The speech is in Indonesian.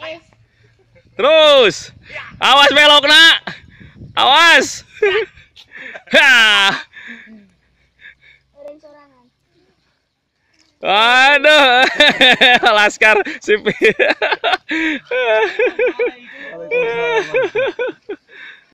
Terus. Awas belok, Nak. Awas. Ha. Aduh. Laskar sipir.